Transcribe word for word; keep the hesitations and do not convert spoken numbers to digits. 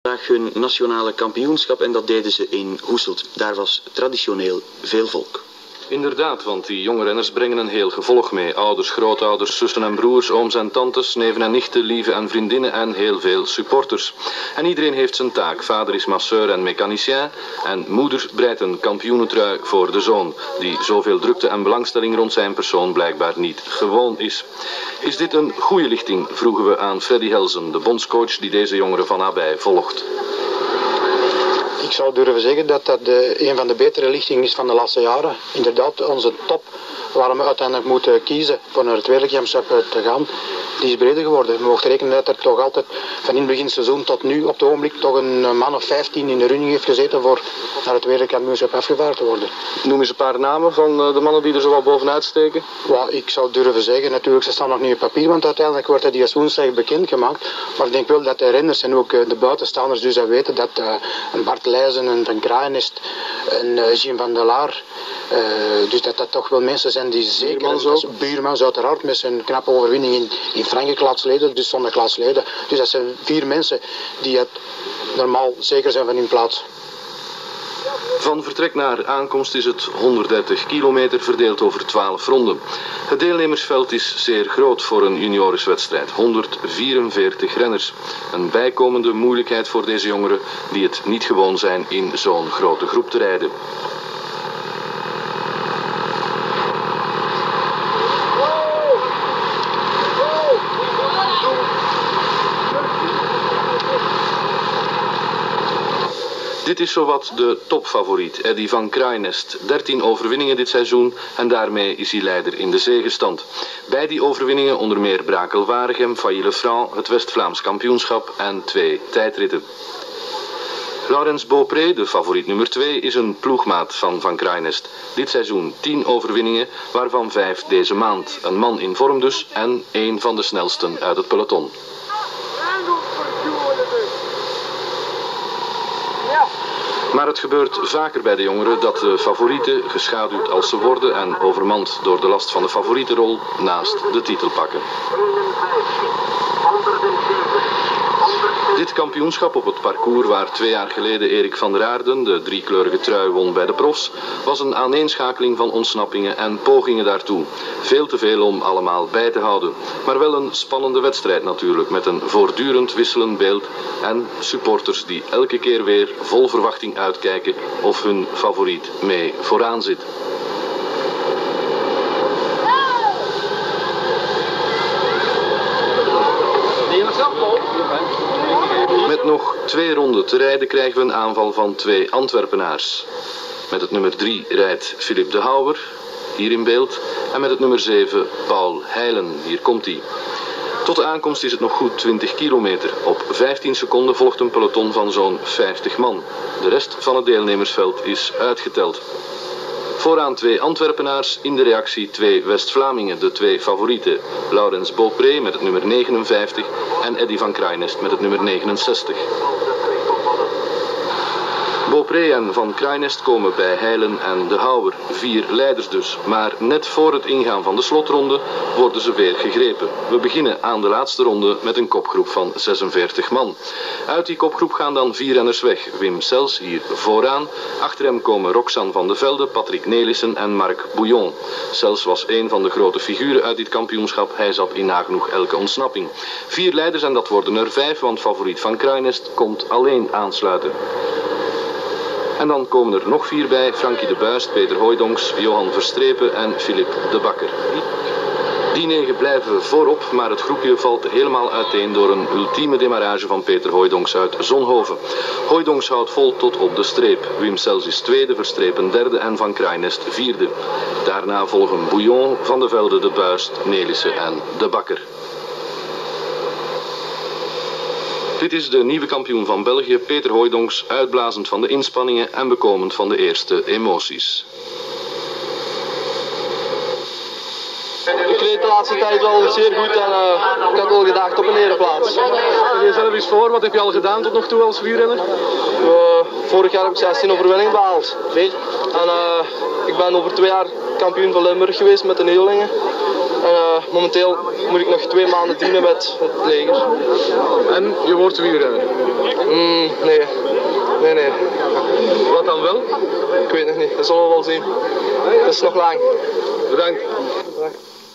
vandaag hun nationale kampioenschap en dat deden ze in Hoeselt. Daar was traditioneel veel volk. Inderdaad, want die jonge renners brengen een heel gevolg mee. Ouders, grootouders, zussen en broers, ooms en tantes, neven en nichten, lieven en vriendinnen en heel veel supporters. En iedereen heeft zijn taak. Vader is masseur en mechanicien en moeder breidt een kampioenentrui voor de zoon, die zoveel drukte en belangstelling rond zijn persoon blijkbaar niet gewoon is. Is dit een goede lichting, vroegen we aan Freddy Helsen, de bondscoach die deze jongeren van nabij volgt. Ik zou durven zeggen dat dat de, een van de betere lichtingen is van de laatste jaren. Inderdaad, onze top, waar we uiteindelijk moeten kiezen voor naar het wereldkampioenschap te gaan, die is breder geworden. We mogen rekenen dat er toch altijd van in het begin seizoen tot nu op het ogenblik toch een man of vijftien in de running heeft gezeten voor naar het wereldkampioenschap afgevaardigd te worden. Noem eens een paar namen van de mannen die er zo wat bovenuit steken. Ja, ik zou durven zeggen, natuurlijk ze staan nog niet op papier, want uiteindelijk wordt dat die als woensdag bekendgemaakt. Maar ik denk wel dat de renners en ook de buitenstaanders dus dat weten dat uh, een Bart Leijzen, een Van Kraaienest, een uh, Jim van der Laar, uh, dus dat dat toch wel mensen zijn die zeker... Buurmans ook? Buurmans uiteraard, met zijn knappe overwinning in, in Frankrijk laatsleden, dus zonder klaatsleden. Dus dat zijn vier mensen die het normaal zeker zijn van hun plaats. Van vertrek naar aankomst is het honderddertig kilometer verdeeld over twaalf ronden. Het deelnemersveld is zeer groot voor een juniorenwedstrijd. honderdvierenveertig renners. Een bijkomende moeilijkheid voor deze jongeren die het niet gewoon zijn in zo'n grote groep te rijden. Dit is zowat de topfavoriet, Eddy van Kraaienest. dertien overwinningen dit seizoen en daarmee is hij leider in de zegenstand. Bij die overwinningen onder meer Brakel-Waregem, Failly-le-Franc, het West-Vlaams kampioenschap en twee tijdritten. Laurens Beaupré, de favoriet nummer twee, is een ploegmaat van Van Kraaienest. Dit seizoen tien overwinningen, waarvan vijf deze maand. Een man in vorm dus en één van de snelsten uit het peloton. Maar het gebeurt vaker bij de jongeren dat de favorieten, geschaduwd als ze worden en overmand door de last van de favorietenrol, naast de titel pakken. Dit kampioenschap op het parcours waar twee jaar geleden Erik van der Aarden de driekleurige trui won bij de profs, was een aaneenschakeling van ontsnappingen en pogingen daartoe. Veel te veel om allemaal bij te houden. Maar wel een spannende wedstrijd natuurlijk, met een voortdurend wisselend beeld en supporters die elke keer weer vol verwachting uitkijken of hun favoriet mee vooraan zit. Met nog twee ronden te rijden krijgen we een aanval van twee Antwerpenaars. Met het nummer drie rijdt Philippe de Houwer, hier in beeld. En met het nummer zeven Paul Heilen, hier komt hij. Tot de aankomst is het nog goed twintig kilometer. Op vijftien seconden volgt een peloton van zo'n vijftig man. De rest van het deelnemersveld is uitgeteld. Vooraan twee Antwerpenaars, in de reactie twee West-Vlamingen, de twee favorieten. Laurens Beaupré met het nummer negenenvijftig en Eddy van Kraaienest met het nummer negenenzestig. Beaupré en Van Kraaienest komen bij Heilen en de Houwer. Vier leiders dus. Maar net voor het ingaan van de slotronde worden ze weer gegrepen. We beginnen aan de laatste ronde met een kopgroep van zesenveertig man. Uit die kopgroep gaan dan vier renners weg. Wim Sels hier vooraan. Achter hem komen Roxanne van de Velde, Patrick Nelissen en Marc Bouillon. Sels was een van de grote figuren uit dit kampioenschap. Hij zat in nagenoeg elke ontsnapping. Vier leiders en dat worden er vijf, want favoriet Van Kraaienest komt alleen aansluiten. En dan komen er nog vier bij, Frankie de Buist, Peter Hooijdonks, Johan Verstrepen en Philippe de Bakker. Die negen blijven voorop, maar het groepje valt helemaal uiteen door een ultieme demarrage van Peter Hooijdonks uit Zonhoven. Hooijdonks houdt vol tot op de streep. Wim Sels is tweede, Verstrepen derde en Van Kraaienest vierde. Daarna volgen Bouillon, Van de Velde, de Buist, Nelissen en de Bakker. Dit is de nieuwe kampioen van België, Peter Hooijdonks, uitblazend van de inspanningen en bekomend van de eerste emoties. Ik reed de laatste tijd wel zeer goed en uh, ik had wel gedacht op een ereplaats. Stel je zelf eens voor, wat heb je al gedaan tot nog toe als wielrenner? Uh, vorig jaar heb ik zestien overwinningen behaald. Veel. En uh, ik ben over twee jaar kampioen van Limburg geweest met de Neolingen. En uh, momenteel moet ik nog twee maanden dienen met het leger. En je wordt wielrenner? Mm, nee. Nee, nee. Wat dan wel? Ik weet nog niet, dat zullen we wel zien. Het is nog lang. Bedankt. Bedankt.